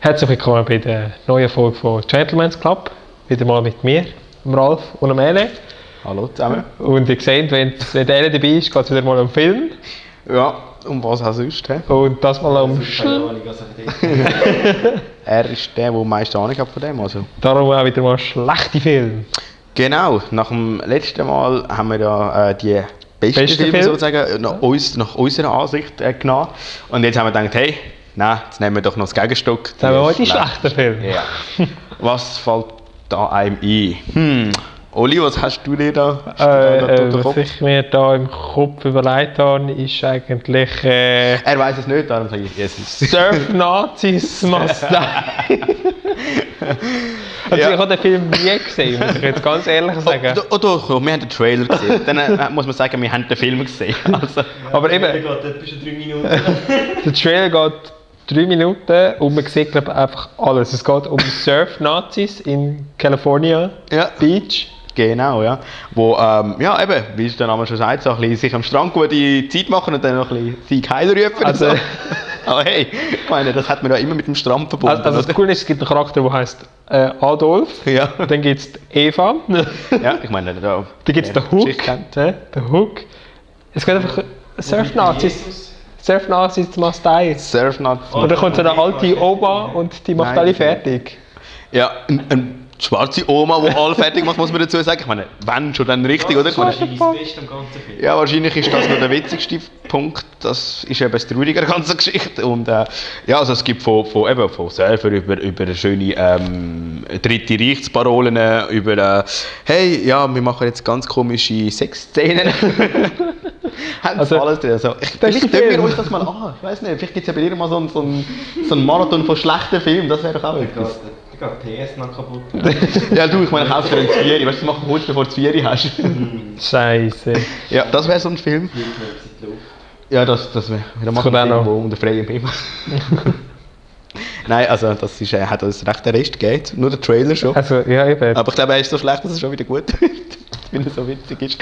Herzlich willkommen bei der neuen Folge von Gentleman's Club. Wieder mal mit mir, dem Ralf und dem Ele. Hallo zusammen. Und ihr seht, wenn der Ele dabei ist, geht es wieder mal um Film. Ja, um was auch sonst? He? Und das mal um Er ist der am meisten Ahnung hat von dem. Also. Darum auch wieder mal schlechte Filme. Genau, nach dem letzten Mal haben wir ja die besten Beste Filme Film? sozusagen nach unserer Ansicht genommen. Und jetzt haben wir gedacht, hey, nein, jetzt nehmen wir doch noch das Gegenstück. Jetzt haben wir heute die schlechten Filme. Ja. Was fällt da einem ein? Oli, was hast du dir da? Was ich mir da im Kopf überlegt habe, ist eigentlich Er weiß es nicht, darum sage ich es. Surf Nazis Must Die. Also Ja. ich habe den Film nie gesehen, muss ich jetzt ganz ehrlich sagen. Doch, wir haben den Trailer gesehen. Dann muss man sagen, wir haben den Film gesehen. Also, Aber eben, Der geht etwa schon 3 Minuten. der Trailer geht 3 Minuten und man sieht glaube ich, einfach alles. Es geht um Surf-Nazis in California ja. Beach. Genau, ja. Wo, ja eben, wie es der Name schon sagt, so ein bisschen sich am Strand gute Zeit machen und dann noch ein bisschen Sieg Heil rufen. Also- und so. Aber hey, ich meine, das hat man ja immer mit dem Strand verbunden. Also das oder? Coole ist, es gibt einen Charakter, der heißt Adolf. Ja. Dann gibt es Eva. Ja, ich meine, da Dann gibt es den Hook. Der Hook. Es geht einfach Surf-Nazis. Surf-Nazis must die. Surfnut. Und dann kommt so eine alte Oma und die macht Nein. alle fertig. Ja, eine schwarze Oma, die alle fertig macht, muss man dazu sagen. Ich meine, wenn schon dann richtig, oder? Ich meine, Das ist das Beste am ganzen Film. ja, wahrscheinlich ist das noch der witzigste Punkt. Das ist eben das Traurige der ganzen Geschichte. Und ja, also es gibt von Surfer über schöne dritte Reichsparolen, über hey, ja, wir machen jetzt ganz komische Sexszenen. Haben Also, alles drin. Also, vielleicht ein tun wir Film. uns das mal an. Ich weiß nicht, vielleicht gibt es ja bei dir mal so einen Marathon von schlechten Filmen. Das wäre doch auch etwas. Da geht PS noch kaputt. Ja, du, ich meine, kaufst dir ein Zvieri. Weißt du, das machen kurz bevor du Zvieri hast. Scheiße. Ja, das wäre so ein Film. Fliegt mir etwas in die Luft. Ja, das wäre. Da machen kommt wir auch noch. irgendwo unter freiem Himmel. Nein, also das ist, hat uns recht den Rest gegeben. Nur der Trailer schon. Also, ja, eben. Aber ich glaube, er ist so schlecht, dass er schon wieder gut wird. Weil er so witzig ist.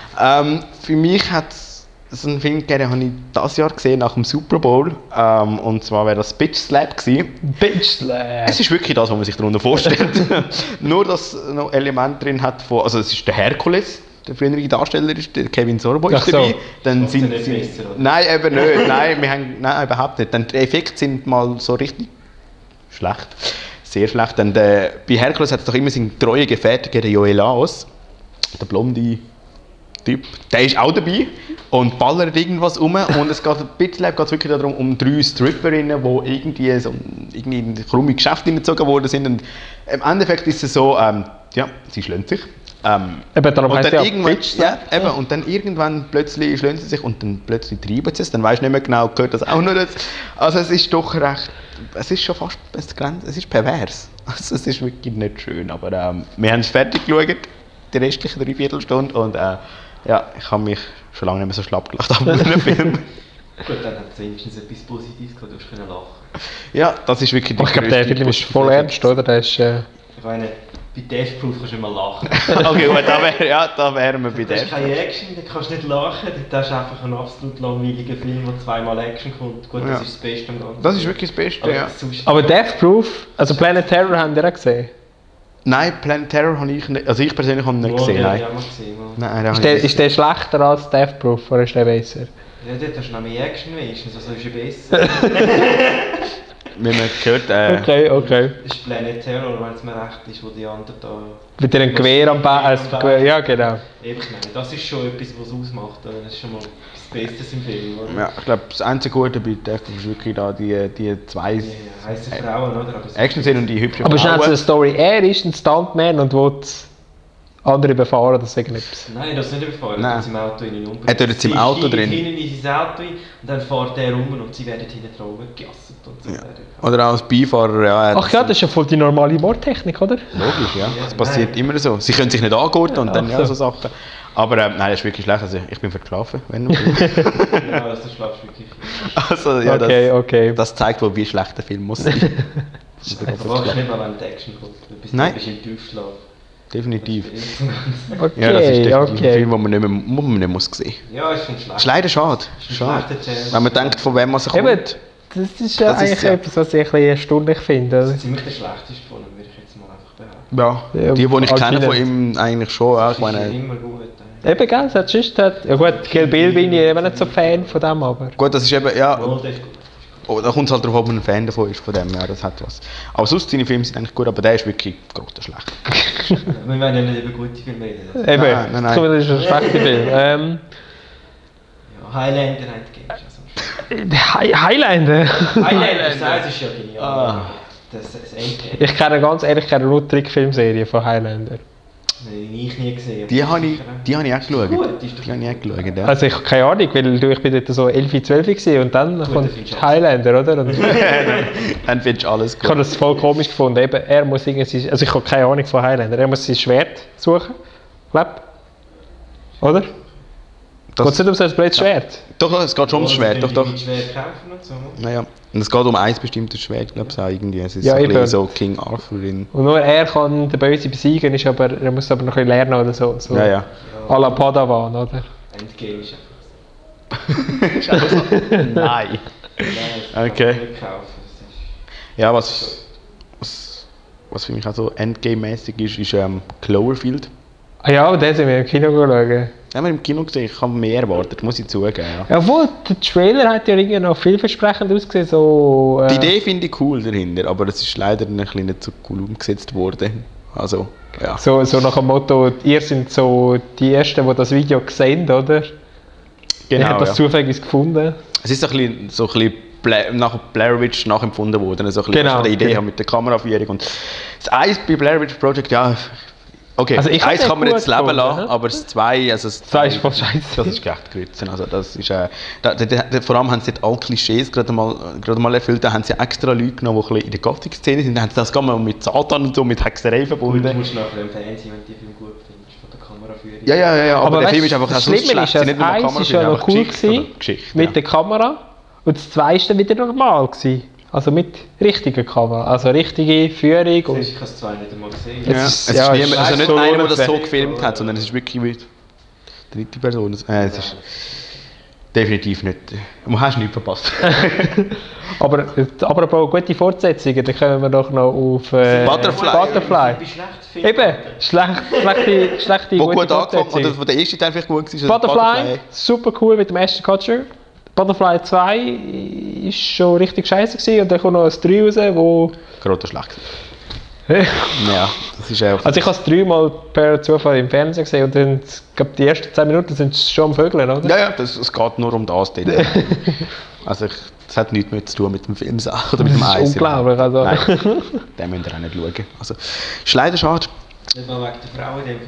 Für mich hat es so einen Film gegeben, den habe ich dieses Jahr gesehen, nach dem Super Bowl. Und zwar wäre das Bitch Slap gewesen. Bitch Slap. Es ist wirklich das, was man sich darunter vorstellt. Nur, dass es noch Elemente drin hat von... Also es ist der Herkules, der frühere Darsteller, ist der Kevin Sorbo ist Ach so. dabei. Dann Macht's ja sind nicht sie... besser, oder? Nein, eben nicht. Nein, überhaupt nicht. Dann die Effekte sind mal so richtig schlecht. Sehr schlecht. Dann bei Herkules hat es doch immer seinen treuen Gefährten, der Joel Laos, der blonde Typ, der ist auch dabei und ballert irgendwas um. Und es geht ein bisschen wirklich darum, um 3 Stripperinnen, die irgendwie in krumme Geschäfte hineingezogen worden sind. Und im Endeffekt ist es so, ja, sie schlönt sich. Eben, darum Und heisst dann, ja irgendwann, Bitch ja, Slap. eben, und dann irgendwann plötzlich schlönt sie sich und dann plötzlich treiben sie es. Dann weisst du nicht mehr genau, gehört das auch noch dazu. Also es ist doch recht, es ist schon fast, es ist pervers. Also es ist wirklich nicht schön, aber wir haben es fertig geschaut, die restlichen 3/4 Stunde und ja, ich habe mich schon lange nicht mehr so schlapp gelacht auf einem Film. Gut, dann hat es wenigstens etwas Positives gehabt, du hast können lachen. Ja, das ist wirklich Ich glaube, der Film ist voll ernst, oder? Der ist, Ich meine, bei Death Proof kannst du immer lachen. Okay, gut, da wären wir bei Da der. ist keine Action, da kannst du nicht lachen. Das ist einfach ein absolut langweiliger Film, wo zweimal Action kommt. Gut, Ja. das ist das Beste am Ganzen. Das ist wirklich das Beste, Aber ja. sonst- aber Death Proof, also Planet Terror haben wir auch gesehen. Nein, Planet Terror habe ich nicht, also ich persönlich habe ihn nicht Ja, gesehen, den nein. habe ich auch mal gesehen. mal. Nein, den Ist habe der, ich nicht. ist der schlechter als Death Proof oder ist der besser? Ja, dort hast du noch mehr Action wenigstens, also ist ja besser. Wie man gehört, Okay. Das ist Planet Terror, wenn es mir recht ist, wo die anderen da... Mit einem Gewehr am Bein. Ja, genau. Eben, ich meine, das ist schon etwas, was es ausmacht. oder? Das ist schon mal das Beste im Film, oder? ja, ich glaube, das einzige Gute bei Death ist wirklich da die zwei Ja, heisse Frauen, oder? Aber es- Action-Szenen und die hübschen Aber schnell Frauen. zur Story. Er ist ein Stuntman und will andere befahren, das sagen nichts. Nein, das ist nicht überfahren. Nein. Er tut im Auto innen umbringen. Er tut jetzt im Sie Auto steigt drin. hinten in sein Auto ein und dann fährt er rum und sie werden hinten drauf gejasset und so. Ja. Oder auch als Beifahrer, ja. Ach ja, das ist ja voll die normale Mordtechnik, oder? Logisch, ja. Das Ja, passiert nein. immer so. Sie können sich nicht angurten und dann Ach ja, so. so Sachen. Aber nein, das ist wirklich schlecht. Also ich bin verschlafen, wenn du. Ja, also du schlafst wirklich. Also ja, Okay. das zeigt wohl, wie schlecht der Film muss sein. Du wachst nicht mal, wenn die Action kommt. Du bist Nein. du bist im Tiefschlaf. Definitiv. Okay, Ja, das ist definitiv ein okay. Film, den man nicht muss sehen. Ja, ist schon schlecht. Ist leider schade. Ist ein Schade. schlechter Chance. Wenn man denkt, von wem man sich Eben, kommt. das ist Das eigentlich ist ja- etwas, was ich ein bisschen erstaunlich finde. Das ist ziemlich der schlechteste von ihm, würde ich jetzt mal einfach behaupten. Ja, Ja, die ich kenne anscheinend. von ihm eigentlich schon. Ja, ich Das ist meine, immer gut. Eben, gell, es hat sonst... Ja gut, Kill Bill bin ich eben nicht so Fan von dem, aber... gut, das ist eben, ja, Oh, das ist gut. oh, da kommt es halt darauf, ob man ein Fan davon ist, von dem, ja, das hat was. Aber sonst, seine Filme sind eigentlich gut, aber der ist wirklich grottenschlecht. Wir wollen ja nicht über gute Filme reden. Eben, Nein. das ist ein schlechter Film. Ja, Highlander Endgame ist ja so Highlander? Highlander, das ist ja genial. Ah. Das Endgame. Ich kenne ganz ehrlich nur die Trickfilmserie von Highlander. Nein, ich nie gesehen. Die habe ich auch geschaut. Gut, ist doch Die habe ich auch geschaut, ja. Also ich habe keine Ahnung, weil ich bin dort so 11, 12 gewesen und dann kommt das findest du Highlander, oder? Und Dann findest du alles ich habe gut. das voll komisch gefunden. Eben, er muss irgendwie, also ich habe keine Ahnung von Highlander, er muss sein Schwert suchen, glaub. Oder? Geht es nicht um so ein blödes Schwert? Doch, es geht schon ums Schwert, doch, doch. Mit Schwert kämpfen und so. Naja. Und es geht um ein bestimmtes Schwert, glaube ich, auch irgendwie. Es ist Ja, so ein bisschen eben. so King Arthur drin. Und nur er kann den Böse besiegen, ist aber, er muss aber noch ein bisschen lernen oder so. So Ja, ja. à la Padawan, oder? Endgame ist einfach so. Nein. Nein, das Okay. kann man nicht kaufen. Das ist- Ja, was für mich auch so Endgame-mäßig ist Cloverfield. Ah ja, aber den sind wir im Kino geschaut. Ja, wir im Kino gesehen, ich habe mehr erwartet, muss ich zugeben. Ja. Obwohl, der Trailer hat ja irgendwie noch vielversprechend ausgesehen, so... Die Idee finde ich cool dahinter, aber es ist leider ein bisschen nicht so cool umgesetzt worden. Also, ja. So nach dem Motto, ihr seid so die Ersten, die das Video sehen, oder? Ich habe das ja. zufällig gefunden. Es ist so ein bisschen nach Blair Witch nachempfunden worden, so ein bisschen Genau, die Idee genau. mit der Kameraführung. Und das 1 bei Blair Witch Project, ja, okay, Also ich das 1 hab's kann man echt jetzt gut leben gefunden, lassen, ne? aber das 2, also das 2 ist voll scheiße. Das ist echt Grützen. Also das ist, vor allem haben sie dort alle Klischees gerade mal erfüllt. Da haben sie extra Leute genommen, die ein bisschen in der Gothic-Szene sind. Da haben sie das mal mit Satan und so, mit Hexerei Gut, du verbunden. musst nachher im Fernsehen, wenn du den Film gut findest, von der Kameraführung. Ja, aber der weißt, Film ist einfach das auch so Schlimme schlecht. ist, Sie das nicht nur 1 ist ja Kameraführung, noch cool einfach Geschichte, gewesen, oder? Geschichte, mit ja. der Kamera. Und das 2 ist dann wieder normal gewesen. Also mit richtiger Kamera. Also richtige Führung. Ich Und habe es zwar nicht einmal gesehen. Ja, Es ist- es ist ja, niemand, es also ist nicht so einer, der das so lohnenswert. gefilmt hat, sondern es ist wirklich wie die dritte Person. Es ist definitiv nicht. Du hast nichts verpasst. aber apropos gute Fortsetzungen, dann kommen wir doch noch auf Butterfly. Wie schlecht Film. Eben, schlechte Wo gute gut angefangen, Fortsetzung. oder wo der erste Teil vielleicht gut war. also Butterfly, super cool mit dem Ashton Kutcher. Butterfly 2 ist schon richtig scheiße gewesen und dann kommt noch ein 3 raus, wo... Gerade schlecht. Ja, das ist einfach. Also ich habe es 3 Mal per Zufall im Fernsehen gesehen und dann, ich glaube, die ersten 10 Minuten sind schon am Vögeln, oder? Ja, es geht nur um das dort. Also das hat nichts mehr zu tun mit dem Film oder mit dem Das ist Eis. unglaublich, also. Nein, den müsst ihr auch nicht schauen. Also, ist leider schade. Nicht mal wegen der Frau in dem Fall.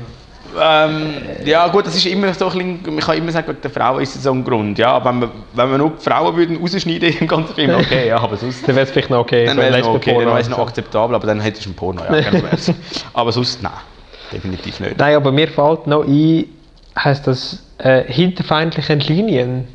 Ja gut, das ist immer so ein bisschen, man kann immer sagen, wegen der Frau ist es so ein Grund. Ja, wenn wir nur die Frauen würden rausschneiden im ganzen Film, okay, ja, aber sonst... Dann wäre es vielleicht noch okay. Dann so ein wäre es noch okay, dann Lesben-Porno wäre es noch oder so. akzeptabel, aber dann hättest du ein Porno, ja, ganz wär's. Aber sonst, nein, definitiv nicht. Nein, aber mir fällt noch ein, heisst das hinterfeindliche Linien.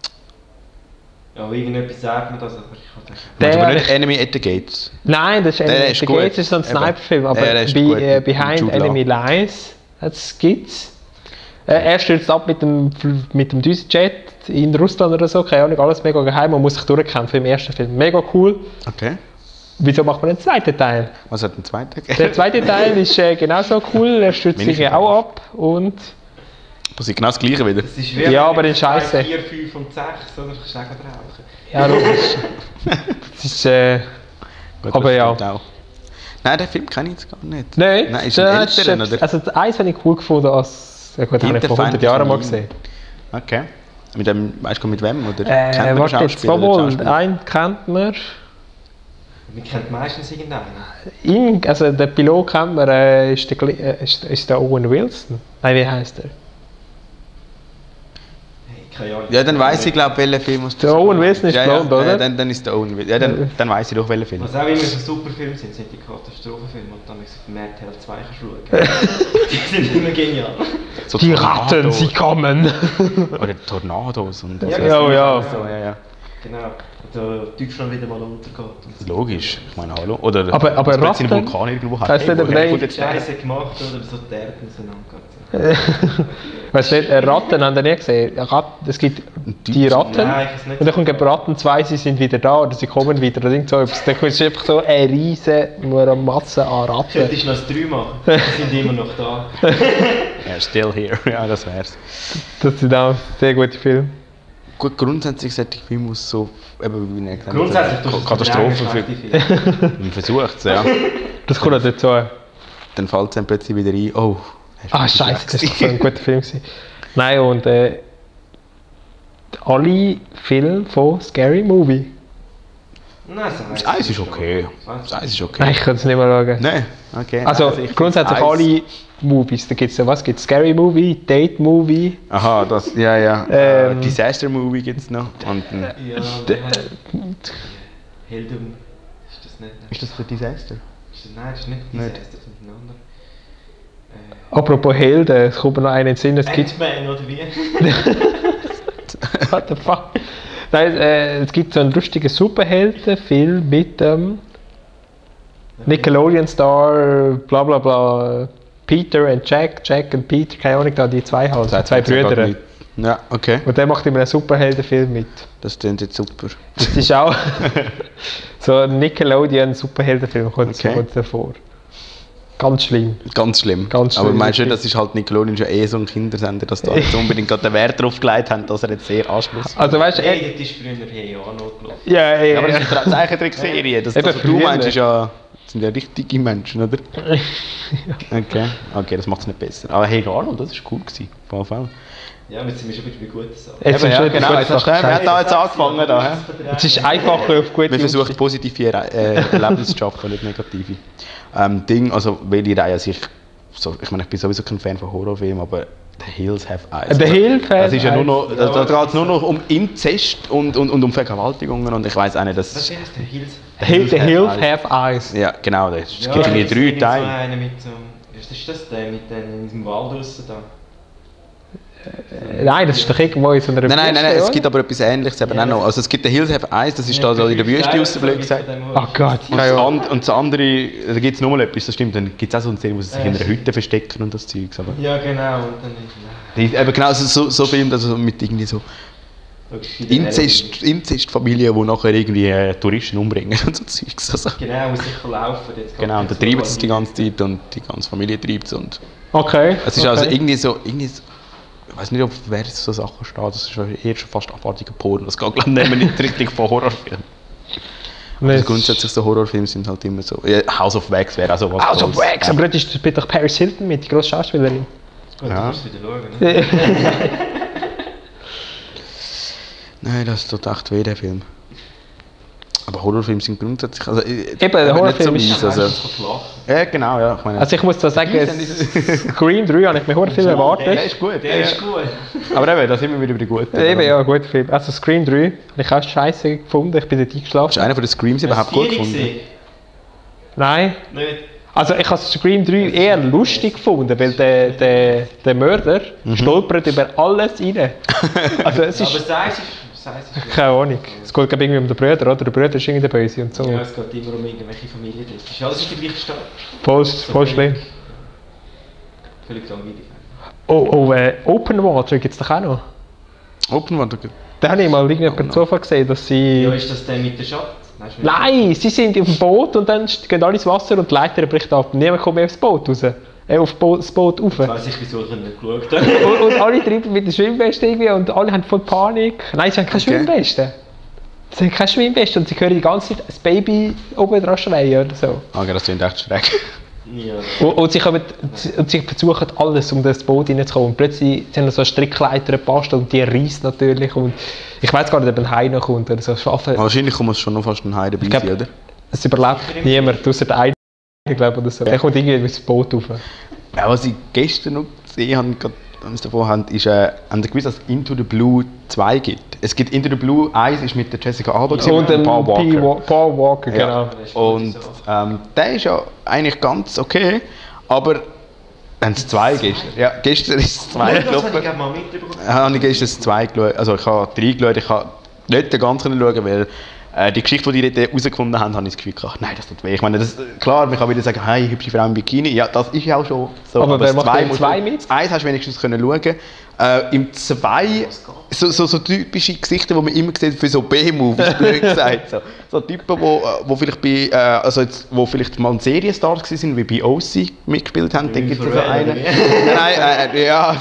Ja, irgendetwas sagt man das, aber ich habe das... Du meinst aber Der- nicht Enemy at the Gates. Nein, das ist Der Enemy ist the gut. Gates, ist so ein Eben. Sniper-Film, aber Ja, der ist gut, mit Behind Jude Law. Enemy Lies gibt's. Er stürzt ab mit dem Düsenjet in Russland oder so, keine Ahnung, alles mega geheim und muss sich durchkämpfen im ersten Film. Mega cool. Okay. Wieso macht man einen zweiten Teil? Was hat den zweiten? Der zweite Teil ist genauso cool, er stürzt sich Mindestens. auch ab und... Das ist genau das gleiche wieder. Es ist Ja, aber in Scheisse. 4, 5 und 6, oder? Kannst du auch rauchen. Ja, logisch. Das ist... Gut, aber das ja. stimmt auch. Nein, den Film kenne ich jetzt gar nicht. Nein, Nein, ist ein das älteren, oder? Also das eins habe ich cool gefunden als... Ja gut, habe ich vor 100 Jahren mal gesehen. Okay. Mit dem, weißt du mit wem? Oder Warte jetzt, Schauspieler oder mal, Schauspieler? einen kennt man. Wir kennen meistens irgendeinen. Also der Pilot kennt man, ist der Owen Wilson. Nein, wie heißt er? Hey, keine Ahnung. Ja, dann weiss ich, glaube welcher Film es Der Owen Wilson ist blond, oder? Dann ist der Owen Wilson. Ja, dann weiss ich doch, welcher Film. Was auch immer so Superfilme sind die Katastrophenfilme und dann ist Mad Hell 2 kannst du schauen. Die sind immer genial. So Die Tornado- Ratten, sie kommen! Oder Tornados und Ja, so. ja, ja. So, ja. Genau. Da Deutschland wieder mal untergeht. Und so. Logisch, ich meine, hallo. Oder Aber dass man jetzt Ratten- einen Vulkan irgendwo hat. Weißt du, Hey, woher nein. kommt jetzt der? Scheiße gemacht oder so die Erde auseinandergeht. Weißt du nicht, Ratten haben wir nie gesehen. Es gibt die Ratten. Nein, ich hab's nicht Und dann kommt eben Ratten 2, sie sind wieder da oder sie kommen wieder. Oder irgend so etwas. Dann ist einfach so eine riesige Masse an Ratten. Könntest du noch ein 3 machen? Die sind immer noch da. Ja, still here. Ja, das wär's. Das sind auch sehr gute Filme. Gut, grundsätzlich sollte ich Film aus so, eben wie ich gesagt habe, Grundsätzlich tust du es Katastrophen verdrängen, für. schlechte Filme. Man versucht es, ja. Das kommt auch dazu. Dann fällt es dann plötzlich wieder ein, oh. Ah, scheiße, das war so ein guter Film. Nein, und alle Filme von Scary Movie. Nein, Das Eis ist okay. Das Eis ist okay. Nein, ich kann es nicht mehr schauen. Nein, okay. Also ich grundsätzlich find's Eis- alle Movies. Da gibt es ja was? Gibt's Scary Movie, Date Movie. Aha, das, ja, ja. Disaster Movie gibt es noch. Und, Ja, wir haben Heldum. Ist das nicht? ist das der Disaster? Nein, das ist nicht Nicht. Disaster, das ist ein anderer. Apropos Helden, es kommt mir noch einen in den Sinn. Es gibt... Ant-Man oder wie? What the fuck? Nein, es gibt so einen lustigen Superheldenfilm mit Nickelodeon-Star, bla bla bla, Peter und Jack, Jack und Peter, keine Ahnung, da die zwei halt, Das zwei hat sogar Brüder. mit- Ja, okay. Und der macht immer einen Superheldenfilm mit. Das klingt jetzt super. Das ist auch so ein Nickelodeon-Superheldenfilm, kommt Okay. kommt davor. Ganz schlimm. Ganz schlimm. Ganz Aber schlimm, meinst du, wirklich. das ist halt Nickelodeon schon so ein Kindersender, dass da jetzt unbedingt gerade den Wert drauf gelegt haben, dass er jetzt sehr Anschluss. Also weißt du, Nein, das ist früher Hey Arnold gelaufen. ja, Ja, aber das ist eine Zeichentrickserie. Das, Eben, was du früher. meinst, ist das sind ja richtige Menschen, oder? Okay, das macht es nicht besser. Aber hey Arnold, das war cool gewesen. Auf jeden Fall. Ja, jetzt sind wir schon wieder bei guten Sachen. Jetzt Eben, ist ja, schon genau, gut, jetzt hast du Sachen wir haben da jetzt angefangen. Da, hä? Es ist einfacher auf gute Wir versuchen Musik. positive Erlebnisse zu schaffen, nicht negative. Ding, also welche Reihe sich, so, ich meine, ich bin sowieso kein Fan von Horrorfilmen, aber The Hills Have Eyes. The Hills Have Das ist ja nur noch, Eyes. da geht es nur noch um Inzest und um Vergewaltigungen und ich weiß auch nicht, Was dass... heißt der Hills? The Hills Have Eyes. Ja, genau, das Ja, gibt irgendwie das 3 sind so Teile. einer mit so... Ist das der mit in diesem Wald draussen da? Nein, das ist doch irgendwo in so einer Nein, Wüste, es oder? gibt aber etwas Ähnliches eben Ja, auch noch. Also es gibt The Hills Have Eyes, das ist da so in der Wüste rausgeblöd gesagt. Oh Gott, Und keine Ahnung. das andere, da gibt es nochmal etwas, das stimmt, dann gibt es auch so eine Szene, wo sie sich in einer Hütte verstecken und das Zeugs. Aber Ja, genau. Und dann ist... eben genau so Filme, also mit irgendwie so Inzestfamilien, die nachher irgendwie Touristen umbringen und so Zeugs. Also, Genau, muss ich verlaufen. Jetzt genau, und da treiben sie es die ganze Zeit und die ganze Familie treibt es. Und Okay. es ist okay. also irgendwie so, ich weiß nicht, ob wer so Sachen steht, das ist eher schon fast abartiger Porno. Das geht, glaube ich, nicht richtig von Horrorfilmen. Nein, Also grundsätzlich so Horrorfilme sind halt immer so. Ja, House of Wax wäre auch so was. House of Tolles. Wax, aber dort spielt doch Paris Hilton mit, die grosse Schauspielerin. Gut, Ja. du musst wieder schauen, ne? Nein, das tut echt weh, der Film. Aber Horrorfilme sind grundsätzlich. Also, der Horrorfilm nicht ist- so mies, also, Ich kann lachen. ja, genau, ja. Ich meine, Also ich muss zwar sagen, Scream 3 habe ich mir sehr viel der erwartet. ist gut. Der ist gut. Aber eben, da sind wir wieder bei den Guten. Eben, ja, guter Film. Also Scream 3 habe ich auch scheiße gefunden, ich bin dort Hast du eingeschlafen. einen von den Screams überhaupt gut gefunden? Nein. Nicht. Also ich habe Scream 3 eher lustig gefunden, weil der Mörder stolpert über alles rein. Also es Aber ist... Size ist Keine Ahnung. Es geht glaube ich irgendwie um den Bruder, oder? Der Bruder ist irgendwie der Böse und so. Ja, es geht immer um irgendwelche Familien. Das ist alles in der gleichen Stadt. Voll schlimm. Völlig langweilig. Open Water gibt es doch auch noch. Open Water. Da habe ich mal irgendjemand per Zufall gesehen, dass sie... Ja, ist das der mit der Schatz? Nein, sie sind auf dem Boot und dann gehen alle ins Wasser und die Leiter bricht ab. Niemand kommt mehr aufs Boot raus. Das Boot rauf. Ich weiss nicht, wieso ich nicht geschaut habe. Und alle treiben mit der Schwimmweste irgendwie und alle haben voll Panik. Nein, sie haben keine Okay. Schwimmweste. Sie haben keine Schwimmweste und sie hören die ganze Zeit das Baby oben dran schreien oder so. Okay, das klingt echt schräg. Ja. Und sie versuchen alles, um das Boot reinzukommen. Und plötzlich sind da so Strickleiter gepasst und die reißt natürlich. Und ich weiß gar nicht, ob ein Hai noch kommt oder so. Schaffen. Wahrscheinlich kommt es schon noch fast ein Hai dabei Ich glaub- sein, oder? Es überlebt niemand, außer der eine, glaube oder so. Der kommt irgendwie ins Boot rauf. Ja, was ich gestern noch gesehen habe, gerade, wenn wir es davon haben, ist, haben Sie gewusst, dass es Into the Blue 2 gibt? Es gibt Into the Blue 1 ist mit der Jessica Alba gewesen Und dem Paul Walker, genau. Und der ist ja eigentlich ganz okay, aber haben es 2 gestern? Ja, gestern ist es 2 Das habe ich gelaufen. glaube mal mitbekommen. Habe ich gestern das 2 geschaut, also ich habe 3 geschaut, ich habe nicht ganz schauen, weil die Geschichte, die die dort herausgefunden haben, habe ich das Gefühl gehabt, nein, das tut weh. Ich meine, klar, man kann wieder sagen, hey, hübsche Frau im Bikini, ja, das ist ja auch schon so. Aber wer das macht im musst 2 du- mit? Das 1 hast du wenigstens können schauen. Im 2, so typische Gesichter, die man immer sieht für so B-Movies, blöd gesagt. So Typen, wo vielleicht wo vielleicht mal Serienstars waren, wie bei OC mitgespielt haben, da gibt es so einen. Ja.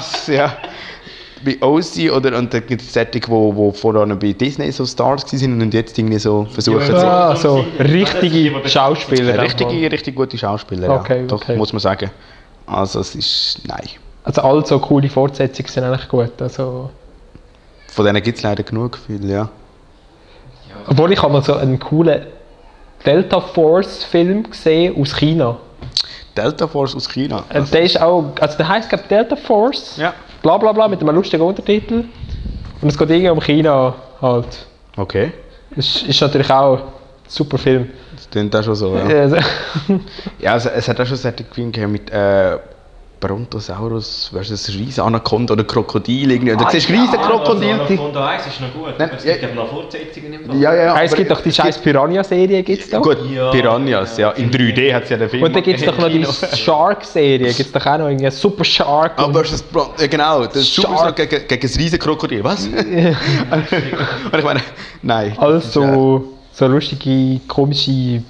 Bei OC und dann gibt es solche, die vorher bei Disney so Stars waren und jetzt irgendwie so versuchen, So richtige Schauspieler. richtig gute Schauspieler, Okay, ja. Doch, okay. muss man sagen. Also es ist, nein. Also all so coole Fortsetzungen sind eigentlich gut. Also, Von denen gibt es leider genug viel, ja. obwohl ich habe mal so einen coolen Delta Force Film gesehen aus China. Delta Force aus China. Der ist auch, also der heisst glaube Delta Force. Ja. Bla bla bla mit einem lustigen Untertitel. Und es geht irgendwie um China halt. Okay. Ist natürlich auch ein super Film. Das klingt auch schon so, ja. Also, Ja, also, es hat auch schon solche Filme gegeben mit Brontosaurus versus riesen Anaconda oder Krokodil. Irgendwie. Du siehst riesen Krokodil. Anaconda 1 ist noch gut. Nein, Es ja. gibt noch Fortsetzungen im Fall. Ja, es gibt doch die scheiß Piranha-Serie, gibt's doch. Gut, Ja, Piranhas, ja. In 3D hat es ja den Film. Und dann gibt es doch noch die Kino. Shark-Serie, gibt es doch auch noch irgendwie Super Shark. Ah, und- versus genau, das Shark. Super gegen das riesen Krokodil, was? Und ich meine, nein. Alles so lustige, komische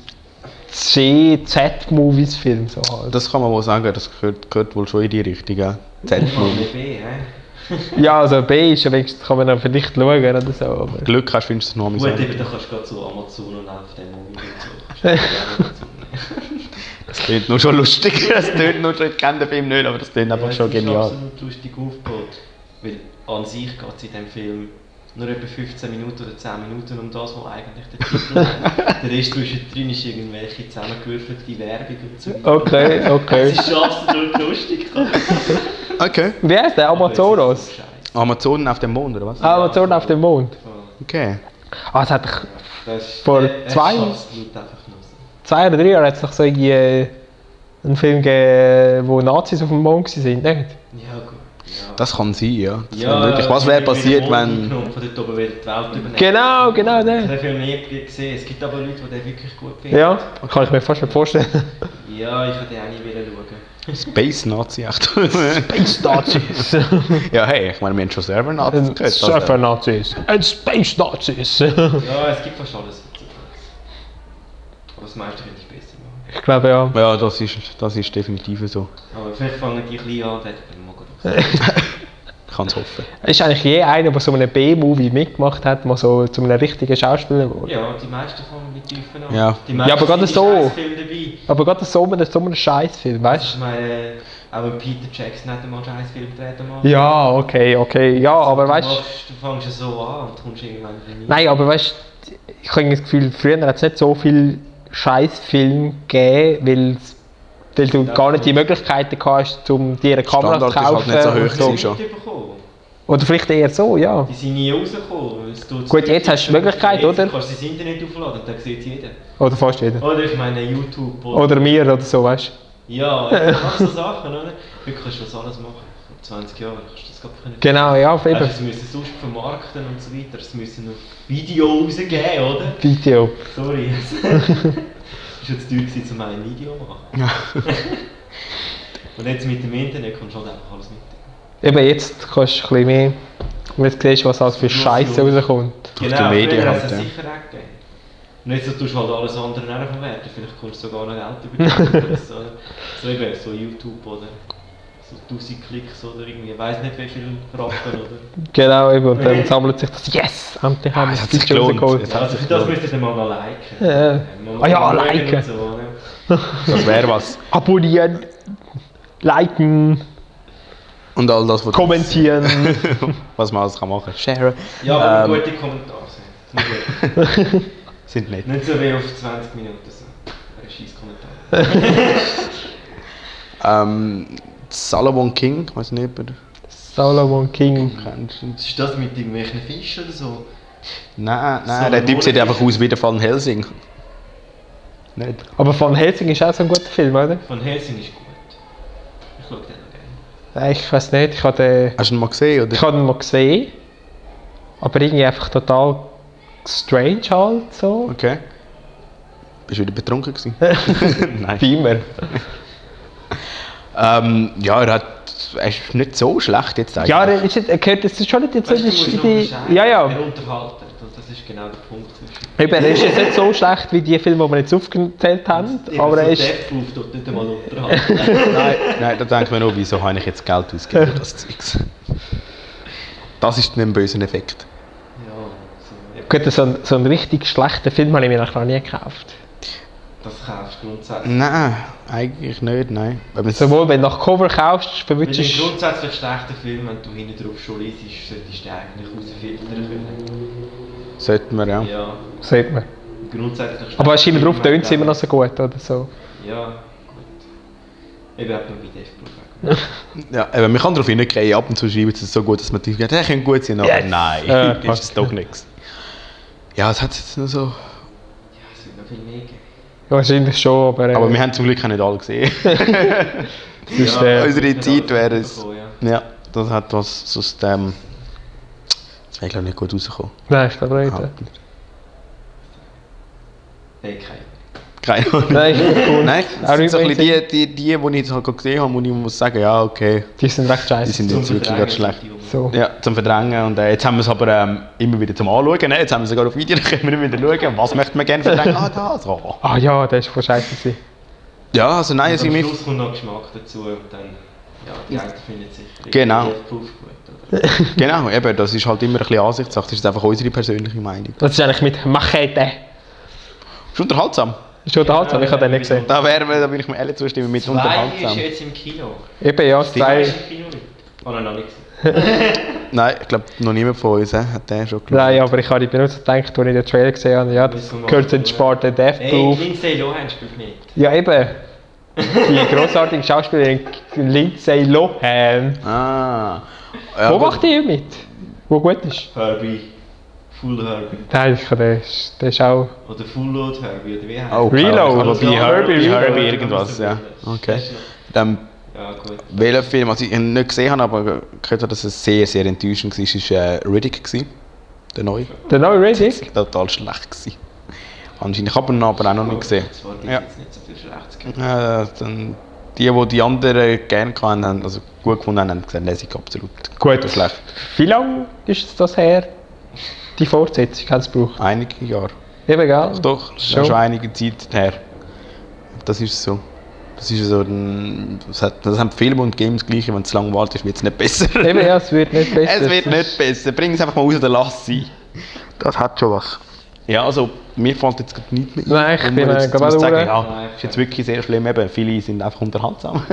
Z-Movies-Filme. So halt. Das kann man wohl sagen, das gehört wohl schon in die Richtung, ja. Z-Movie. B, Ja, also B ist ja wenigstens, kann man dann vielleicht schauen oder so. Aber Glück hast, findest du es noch Gut, amüsant. eben, da kannst du gerade zu Amazon und auf dem Movie und so. Kannst du dazu nehmen. Das klingt nur schon lustig. Das klingt nur schon, ich kenne den Film nicht, aber das klingt einfach Ja, schon es ist genial. absolut lustig aufgebaut. Weil an sich geht es in diesem Film nur etwa 15 Minuten oder 10 Minuten um das, was eigentlich der Titel hat. Der Rest zwischendrin ist irgendwelche zusammengewürfelte Werbung und so. okay, okay. Es ist absolut lustig. Okay. Wie heißt der? Amazonas? Amazonen auf dem Mond, oder was? Amazon auf dem Mond. Okay. Ah, es hat doch Vor Er zwei- schafft es einfach nur so. 2 oder 3 Jahren hat es doch so irgendwie einen Film gegeben, wo Nazis auf dem Mond waren, nicht? Ja, gut. Ja. Das kann sein, ja. Das Ja, kann wirklich. Was wäre wieder passiert, Mond wenn. eingenommen, von dort oben wieder die Welt übernehmen. Genau, Ich habe der. den Film nie gesehen. Es gibt aber Leute, die den wirklich gut finden. Ja, kann ich mir fast nicht vorstellen. Ja, ich hätte den auch nie schauen. Space Nazi, echt. Space Nazis. Ja, hey, ich meine, wir haben schon selber Nazis gehört. Surfer Nazis. Und Space Nazis. Ja, es gibt fast alles. Aber das meiste könnte ich besser machen. Ich glaube ja. Ja, das ist definitiv so. Aber vielleicht fangen die klein an, werden wir mal gut. Ich kann es hoffen. Ist eigentlich je einer, der so einen B-Movie mitgemacht hat, mal so zu einem richtigen Schauspieler geworden? Ja, die meisten fangen mit Tiefen an. Ja. Die meisten Ja, aber gerade sind so. in Scheißfilmen dabei. Aber gerade so einen Scheißfilm, weißt Ich meine, auch ein Peter Jackson hat einmal einen Scheißfilm gedreht. du? Ja, okay. Ja, aber weißt du. Du fängst ja so an und kommst irgendwann wieder rein. Nein, aber weißt du, ich habe das Gefühl, früher hat es nicht so viel Scheißfilme gegeben, weil du gar nicht die Möglichkeiten hast, um dir eine Kamera zu Standard ist halt kaufen. nicht so hoch und gewesen schon. Bekommen. Oder vielleicht eher so, ja. Die sind nie rausgekommen. Es tut Gut, jetzt hast du die Möglichkeit, jetzt oder? kannst du das Internet aufladen und dann sieht es jeder. Oder fast jeder. Oder ich meine YouTube. Oder mir oder so, weißt Ja, ganz so Sachen, oder? Heute kannst du das alles machen. Vor 20 Jahren kannst du das gar nicht. du. Genau, ja, auf jeden Also, es müssen sonst vermarkten und so weiter. Es müssen noch Video rausgeben, oder? Video. Sorry. Es war jetzt teuer, gewesen, um ein Video zu machen. Und jetzt mit dem Internet kannst du halt einfach alles mit. Eben jetzt kannst du ein bisschen mehr, und jetzt siehst du, was alles für Scheiße rauskommt. Durch die Medien früher halt, hat es ja. sicher auch gegeben. Und jetzt tust du halt alles andere auch verwerten. Vielleicht kommst du sogar noch Geld über so eben, so YouTube oder so 1000 Klicks oder irgendwie, ich weiss nicht wie viel Rappen oder. Genau, eben. Und dann sammelt sich das. Yes! Endlich haben wir es das hat sich Video gelohnt. rausgeholt. Es Ja, also für das müsstet ihr mal noch liken. Ja. Mal Ah ja, schauen liken. und so, ne? Das wäre was. Abonnieren, liken, Und all das, kommentieren. was man alles kann machen. Share. Ja, aber gute Kommentare sind. Nur gut. Sind nicht. Nicht so wie auf 20 Minuten so. Ein scheiß Kommentar. Salomon King, ich weiß nicht, ob du Solomon King. kennst. Ist das mit irgendwelchen Fischen oder so? Nein, Salomon der Typ sieht King. einfach aus wie der Van Helsing. Nicht? Aber Van Helsing ist auch so ein guter Film, oder? Von Helsing ist gut. Ich schaue den noch gerne. Nein, ich weiß nicht. Ich habe Hast du ihn mal gesehen? Oder? ihn mal gesehen. Aber irgendwie einfach total strange halt so. Okay. Bist du wieder betrunken gewesen? Nein. Wie immer. Ja, er ist nicht so schlecht jetzt eigentlich. Ja, er gehört jetzt schon nicht jetzt so Weißt du, du musst in noch die... unterscheiden. Ja, ja. Er unterhaltet. Und das ist genau der Punkt zwischen. Eben, er ist jetzt nicht so schlecht wie die Filme, die wir jetzt aufgezählt haben, aber er ist... Deathproof tut nicht einmal unterhalten. Nein, da denkt man nur, wieso habe ich jetzt Geld ausgegeben für das Zeugs. Das ist ein böser Effekt. Ja, Gut, so einen richtig schlechten Film habe ich mir noch nie gekauft. das kaufst du grundsätzlich. Nein, eigentlich nicht, nein. Sowohl wenn du nach Cover kaufst, Weil verwünschst ein du... grundsätzlich schlechter Film, wenn du hinten drauf schon liest, solltest du eigentlich rausfiltern können. Sollten wir, ja. Ja, Sieht man. grundsätzlich Aber es scheint drauf, Film, tönt es immer noch so gut oder so. Ja, gut. Eben hat man bei Deathproof. Ja, eben, man kann darauf hingehen, ab und zu schreiben sie es so gut, dass man denkt, der könnte gut sein, aber Yes. nein, ist es doch nichts. Ja, es hat jetzt nur so... Ja, es wird noch viel mehr geben. Wahrscheinlich schon, aber... Aber wir haben zum Glück auch nicht alle gesehen. das ist, Unsere Zeit wäre es... Bekommen, ja. Ja, das hat was, sonst... das wäre glaube ich nicht gut rausgekommen. Nein, ich glaube nicht. Überhaupt nicht. Hey, keine. Keine Ahnung. Nein, ich finde cool. Nein, Auch das sind so ein nicht bisschen die ich jetzt halt gesehen habe, wo ich muss sagen, ja, okay, Die sind recht scheiße. die sind jetzt Zum wirklich ganz schlecht. Verdrängen, die So. Ja, zum Verdrängen. Und jetzt haben wir es aber immer wieder zum Anschauen. Ne? Jetzt haben wir sogar auf Video, dann können wir wieder schauen, was möchte man gerne verdrängen. Das. Oh. Ah ja, der ist voll scheiße gewesen. Ja, also nein, Und sie am mich... Schluss kommt noch Geschmack dazu und dann, ja, die einen finden sich Genau. Deathproof gut. Oder? Genau, eben, das ist halt immer ein bisschen Ansichtssache. Das ist einfach unsere persönliche Meinung. Das ist eigentlich mit Machete. Ist unterhaltsam. Ist schon unterhaltsam, ich habe den nicht gesehen. Da bin ich mir ehrlich zustimmen, mit 2 ist unterhaltsam. jetzt im Kino. Eben, ja, 2 2... ist im Kino. Habe ich noch nicht gesehen. Nein, ich glaube, noch niemand von uns hat den schon geschaut. Nein, aber ich habe die benutzt gedacht, als ich den Trailer gesehen habe, ja, das gehört zu den Sparten Hey, Deathproof. Lindsay Lohan spielt mit. Ja, eben. Die grossartige Schauspielerin Lindsay Lohan. Ah. Ja, Wo gut. macht die mit? Wo gut ist? Herbie. Full Herbie. Nein, der ist auch... Oder Full Load Herbie, oder wie heißt Oh, Reload. Aber bei Herbie Reload. irgendwas, ja. Okay. Ja, gut. Welcher Film, also ich ihn nicht gesehen habe, aber gehört habe, dass es sehr, sehr enttäuschend war, war Riddick. Der neue. Der neue Riddick? Total schlecht gewesen. Anscheinend. Ich habe ihn aber auch noch nicht gesehen. Das war Ja. jetzt nicht so viel Schlechtes gegeben. Dann die anderen gerne hatten, also gut gefunden haben, haben gesagt, lese ich absolut Gut. schlecht. Wie lange ist das her? Die Fortsetzung hat es gebraucht. Einige Jahre. Eben, gell? Doch, das ist Schon. schon einige Zeit her. Das ist so. Das haben Filme und Games gleich, wenn es lang wartet, wird es nicht besser. Eben, ja, es wird nicht besser. Es wird nicht besser. Bring es einfach mal raus oder lass sie. Das hat schon was. Ja, also mir fällt jetzt gerade nichts mehr ein. Nein, ich wo bin man jetzt gerade muss sagen, durch. ja, ist jetzt wirklich sehr schlimm. Eben, viele sind einfach unterhaltsam.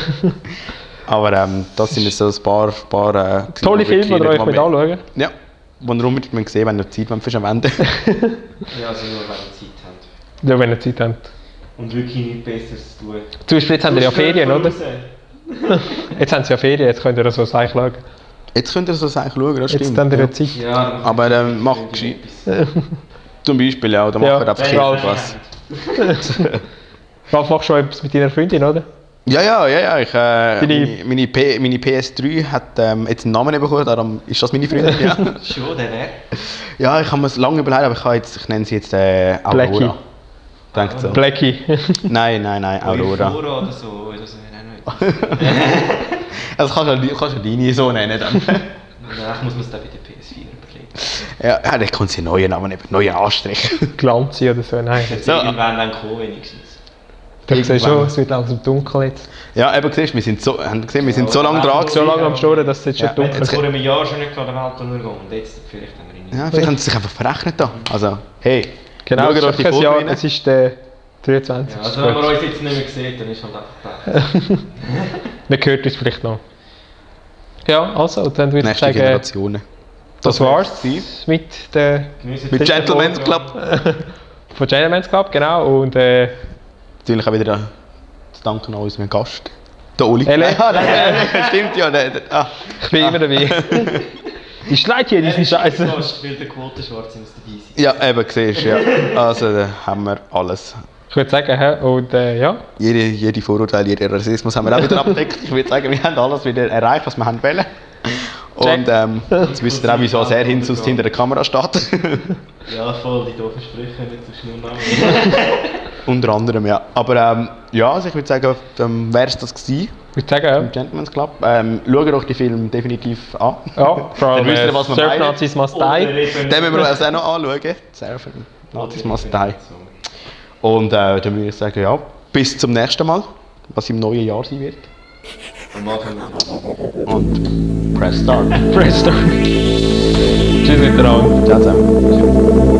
Aber das sind jetzt so ein paar Tolle Filme, die ihr euch mit anschauen. Ja, die ihr unbedingt sehen, wenn ihr Zeit verschwenden Ja, also nur wenn ihr Zeit habt. Ja, wenn ihr Zeit habt. Und wirklich nichts Besseres zu tun. Zum Beispiel, jetzt haben wir ja Ferien, oder? Raus. Jetzt haben sie ja Ferien, jetzt könnt ihr so Sachen schauen. Jetzt könnt ihr so Sachen schauen, das Jetzt stimmt. haben wir ja. ja Zeit. Ja, Aber macht gescheit. Zum Beispiel, ja, oder Ja, macht einfach ja. irgendwas. Ralf, machst du schon etwas mit deiner Freundin, oder? Ja, ich, Deine- meine PS3 hat jetzt einen Namen bekommen, darum ist das meine Freundin, ja. Schon, der wäre. Ja, ich habe mir es lange überlegt, aber ich nenne sie jetzt Blackie. Aurora. Denkt so. Blackie. Nein, Aurora. Aurora oder so, oder so, auch nicht. Also kannst du deine so nennen dann. Danach muss man es dann bei der PS4 überlegen. Ja, dann kommt sie einen neuen Namen, einen neuen Anstrich. Glanzi oder so, nein. Jetzt So. irgendwann dann kommen wenigstens. Du siehst schon, Irgendwann. es wird langsam dunkel jetzt. Ja, eben siehst du, wir sind so lange dran So gewesen. lange am Storen, dass es jetzt schon Ja, dunkel Jetzt ist. vor einem Jahr schon nicht gerade Weltuntergang und jetzt vielleicht haben wir ihn nicht. Ja, vielleicht haben sie sich einfach verrechnet da. Also, hey, Genau, schaut es euch ist die kein Folge Jahr, rein. es ist der 23. Ja, also wenn man uns jetzt nicht mehr sieht, dann ist halt einfach Pech. Man hört uns vielleicht noch. Ja, also, dann würde ich Nächste sagen, Generationen. das war's mit der Geniessen Mit die Gentleman's Folge. Club. von Gentleman's Club, genau. Und Natürlich auch wieder zu danken an unseren Gast. Der Uli. Ele. Nein, stimmt ja. ich bin immer dabei. Ich schneide hier diesen Scheiß. Weil der Quotenschwarze muss dabei sein. Ja, eben, siehst du, ja. Also, da haben wir alles. Ich würde sagen, hä? Und ja, Jede Vorurteile, jeder Rassismus haben wir auch wieder abgedeckt. Ich würde sagen, wir haben alles wieder erreicht, was wir haben wollen. Und jetzt wisst ihr auch, wieso er hinter der Kamera steht. Ja, voll, die doofen Sprüche, nicht so schnell machen. Unter anderem, ja. Aber ja, also ich würde sagen, wäre es das gewesen. Ich würde sagen, ja. Im Gentleman's Club. Schaut euch den Film definitiv an. Ja, vor allem Dann wisst ihr, was wir Surf meinen. Nazis Must Die. Den müssen wir uns auch noch anschauen. Surf Nazis Must Die. Und dann würde ich sagen, ja, bis zum nächsten Mal, was im neuen Jahr sein wird. Und machen wir. Und Press Start. Press Start. Tschüss miteinander. Ciao zusammen.